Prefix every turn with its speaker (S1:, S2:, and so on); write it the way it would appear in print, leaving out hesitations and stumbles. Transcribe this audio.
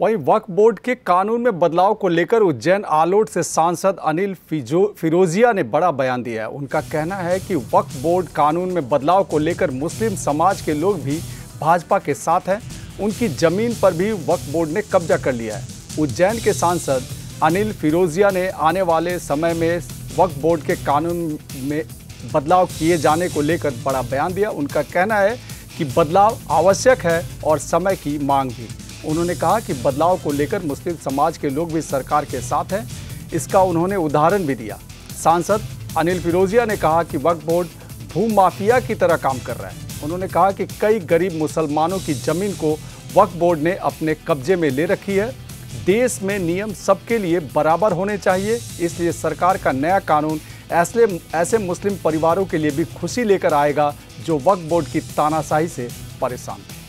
S1: वहीं वक्फ बोर्ड के कानून में बदलाव को लेकर उज्जैन आलोट से सांसद अनिल फिरोजिया ने बड़ा बयान दिया है। उनका कहना है कि वक्फ बोर्ड कानून में बदलाव को लेकर मुस्लिम समाज के लोग भी भाजपा के साथ हैं। उनकी जमीन पर भी वक्फ बोर्ड ने कब्जा कर लिया है। उज्जैन के सांसद अनिल फिरोजिया ने आने वाले समय में वक्फ बोर्ड के कानून में बदलाव किए जाने को लेकर बड़ा बयान दिया। उनका कहना है कि बदलाव आवश्यक है और समय की मांग भी। उन्होंने कहा कि बदलाव को लेकर मुस्लिम समाज के लोग भी सरकार के साथ हैं। इसका उन्होंने उदाहरण भी दिया। सांसद अनिल फिरोजिया ने कहा कि वक्फ बोर्ड भू माफिया की तरह काम कर रहा है। उन्होंने कहा कि कई गरीब मुसलमानों की जमीन को वक्फ बोर्ड ने अपने कब्जे में ले रखी है। देश में नियम सबके लिए बराबर होने चाहिए, इसलिए सरकार का नया कानून ऐसे मुस्लिम परिवारों के लिए भी खुशी लेकर आएगा जो वक्फ बोर्ड की तानाशाही से परेशान हैं।